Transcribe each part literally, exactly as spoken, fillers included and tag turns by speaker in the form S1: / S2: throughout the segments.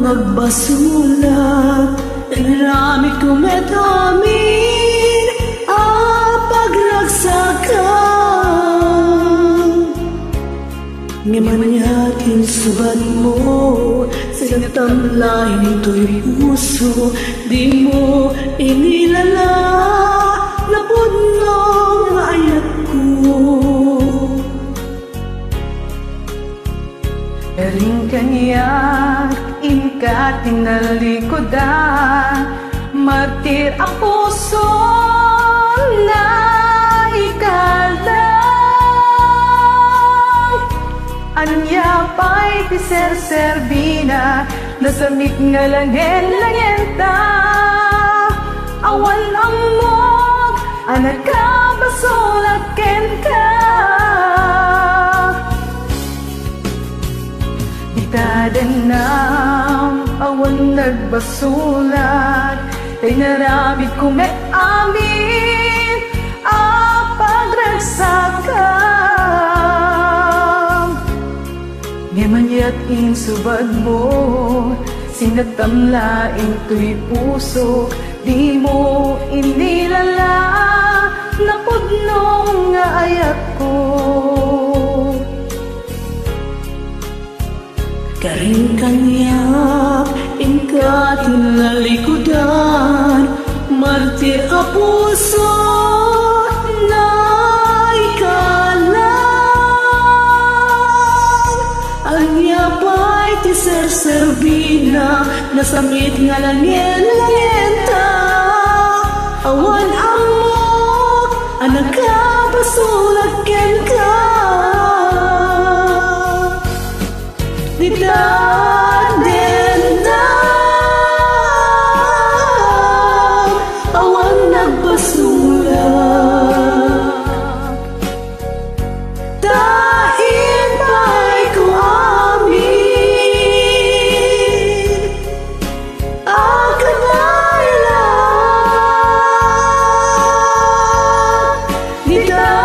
S1: nagbasulat, naramit ko met amin ang pagragsakan. Ngamanyatin subad mo, sinatamlahin ito'y puso, di mo inilala na punong ayat ko.
S2: Ering kanyak, inka tinalikodan, martir ang puso na ikalang. Anya pa'y ti ser-serbina, nasamit nga langen-langenta. Awan ang mog, anak ka basulaken ka. Itadanam, awan nagbasulat, tay naramit ko met amin ang pagragsakan. Ngemanyat in subad mo, sinatamlaing to'y puso, di mo inilala na pudnong nga ayat ko.
S1: Karing kanyak, inka tinalikodan, martir a puso na ikalang. Anya pa'y ti ser-serbina, nasamit nga langen-langenta. Awan ang mok, anak ka basulaken ka. Di dadendam, awan nagbasulat, tain pa'y ko amin ang kanailan. Di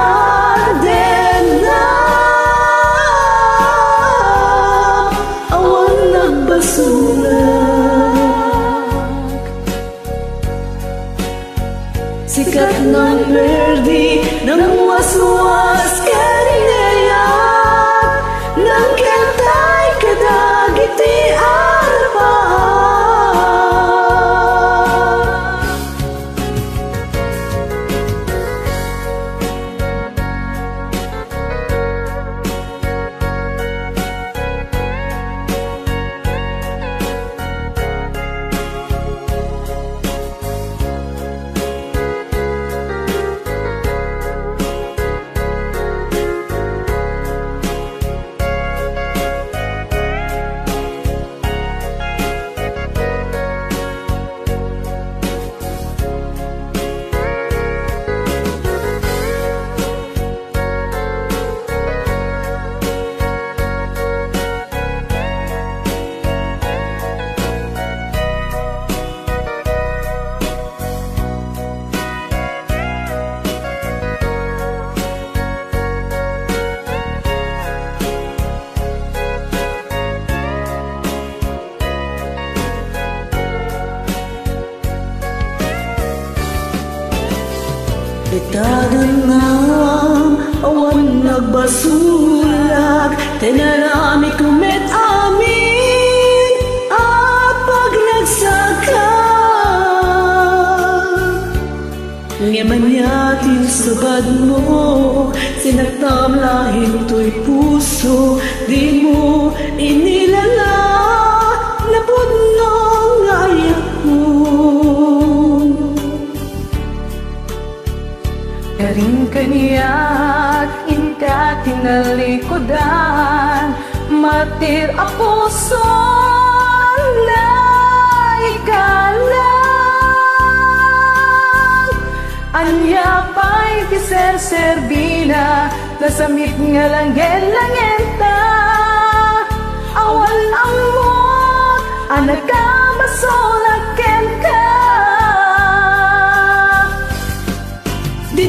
S1: dadendam, awan nagbasulat. Sikat ng verdi, ng waswas kanilayan, ng kentay kadagiti arpaan. Itadanam, awan nagbasulat, tinarami ko met amin ang pagnagsakan. Ngamanyatin subad mo, sinatamlahin to'y puso, di mo inilala na punong ayat mo.
S2: Karing kanyak, inka tinalikodan, martir ang puso na ikalang. Anya pa'y ti ser-serbina, nasamit nga langen-langenta. Awan ang mot, anak ka basulaken ka. Di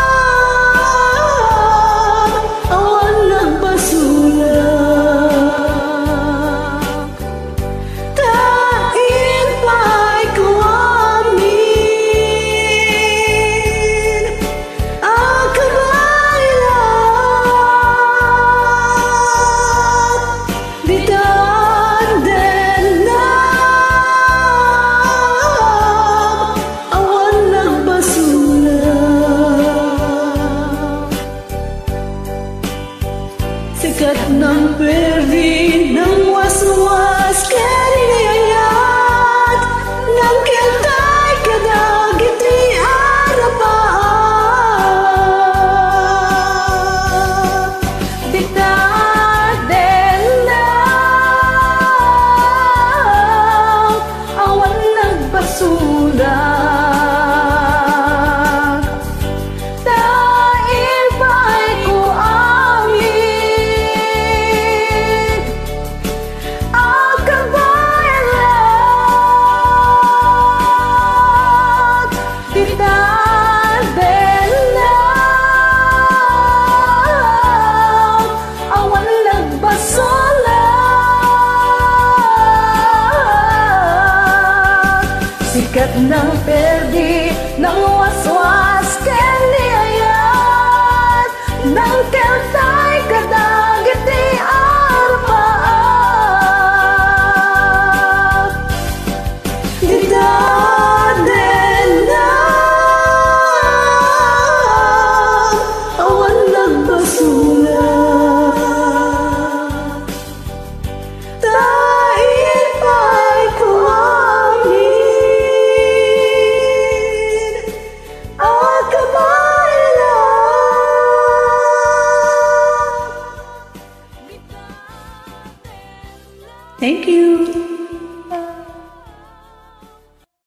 S2: dadendam, awan nagbasulat,
S1: Thank you!